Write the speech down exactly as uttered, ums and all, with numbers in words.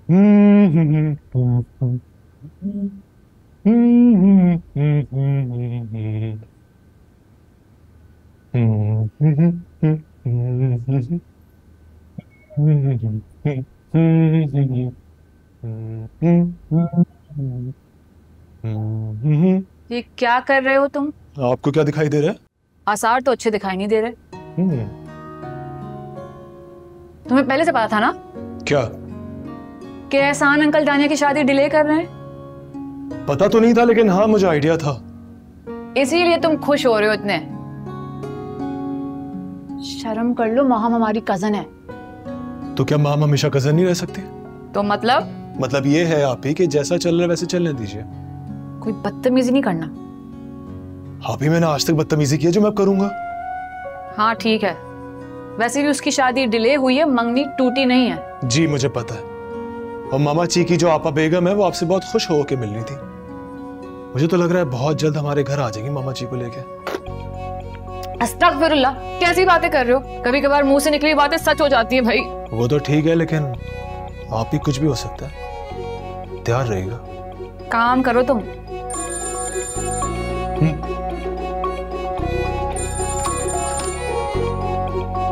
ये क्या कर रहे हो तुम? आपको क्या दिखाई दे रहा है? आसार तो अच्छे दिखाई नहीं दे रहे। हम्म। तुम्हें पहले से पता था ना क्या? कि एहसान अंकल दानिया की शादी डिले कर रहे हैं। पता तो नहीं था, लेकिन हाँ मुझे आइडिया था। इसीलिए तुम खुश हो रहे हो इतने। शर्म कर लो, मोहम हमारी कजन है। तो क्या माम हमेशा कजन नहीं रह सकती? तो मतलब मतलब ये है आप ही कि जैसा चल रहा है वैसे चलने दीजिए। कोई बदतमीजी नहीं करना। आप ही मैंने आज तक बदतमीजी की है जो मैं करूंगा। हाँ ठीक है, वैसे भी उसकी शादी डिले हुई है, मंगनी टूटी नहीं है। जी मुझे पता है। और मामा ची की जो आपा बेगम है वो आपसे बहुत खुश होकर मिल रही थी। मुझे तो लग रहा है बहुत जल्द हमारे घर आ जाएंगी मामा जी को लेके। अस्तगफिरुल्लाह, कैसी बातें कर रहे हो? कभी कभार मुंह से निकली बातें सच हो जाती है भाई। वो तो ठीक है, लेकिन आप ही कुछ भी हो सकता है, तैयार रहेगा। काम करो तुम।